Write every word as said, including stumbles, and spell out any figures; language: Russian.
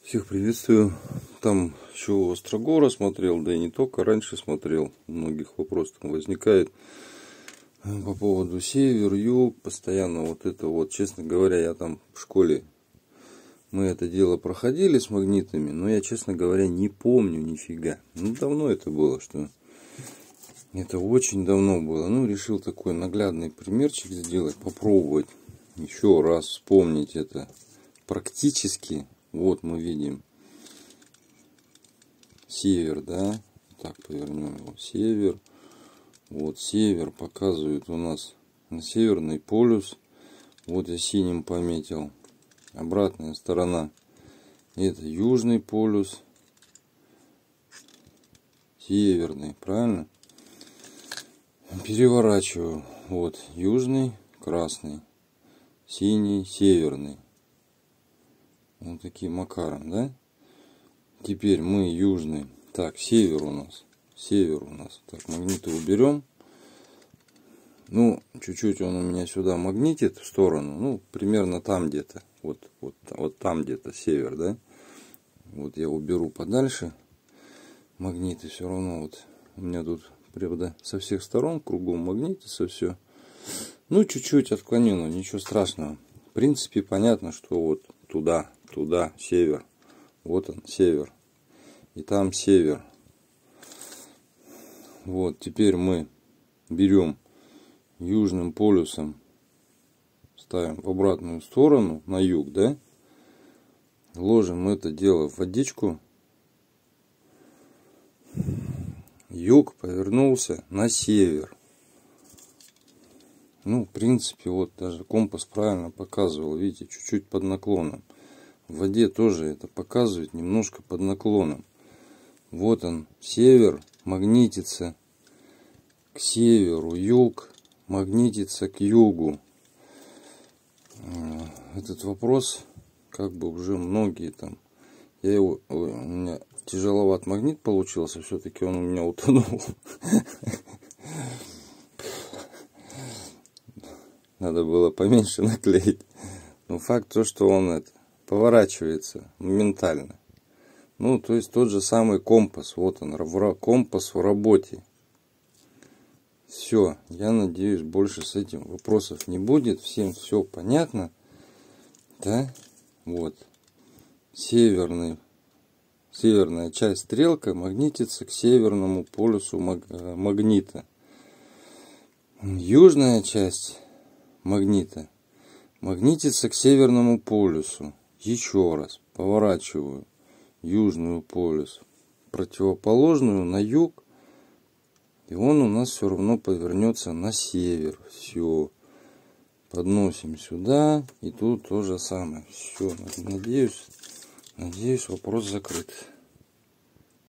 Всех приветствую. Там еще Острогора смотрел, да и не только, раньше смотрел. У многих вопрос там возникает по поводу север, юг, постоянно вот это вот. Честно говоря, я там в школе, мы это дело проходили с магнитами, но я, честно говоря, не помню нифига. Ну, давно это было, что это очень давно было. Ну, решил такой наглядный примерчик сделать, попробовать еще раз вспомнить это практически. Вот мы видим север, да, так повернем его, север, вот север показывает у нас на северный полюс, вот я синим пометил, обратная сторона, это южный полюс, северный, правильно? Переворачиваю, вот южный, красный, синий, северный. Вот таким макаром, да? Теперь мы южный. Так, север у нас. Север у нас. Так, магниты уберем. Ну, чуть-чуть он у меня сюда магнитит в сторону. Ну, примерно там где-то. Вот, вот, вот там где-то север, да? Вот я уберу подальше. Магниты все равно вот. У меня тут, правда, со всех сторон кругом магниты, со все. Ну, чуть-чуть отклонено, ничего страшного. В принципе, понятно, что вот туда, туда, север. Вот он, север. И там север. Вот, теперь мы берем южным полюсом, ставим в обратную сторону, на юг, да? Ложим это дело в водичку. Юг повернулся на север. Ну, в принципе, вот даже компас правильно показывал, видите, чуть-чуть под наклоном. В воде тоже это показывает немножко под наклоном. Вот он, север, магнитится к северу, юг, магнитится к югу. Этот вопрос, как бы уже многие там, я его, у меня тяжеловат магнит получился, все-таки он у меня утонул. Надо было поменьше наклеить. Но факт то, что он это поворачивается моментально. Ну, то есть тот же самый компас. Вот он, компас в работе. Все. Я надеюсь, больше с этим вопросов не будет. Всем все понятно. Да? Вот. Северный, северная часть стрелка магнитится к северному полюсу маг, магнита. Южная часть магнита магнитится к северному полюсу. Еще раз поворачиваю южную полюс, противоположную на юг, и он у нас все равно повернется на север. Все, подносим сюда, и тут то же самое. Все, надеюсь, надеюсь, вопрос закрыт.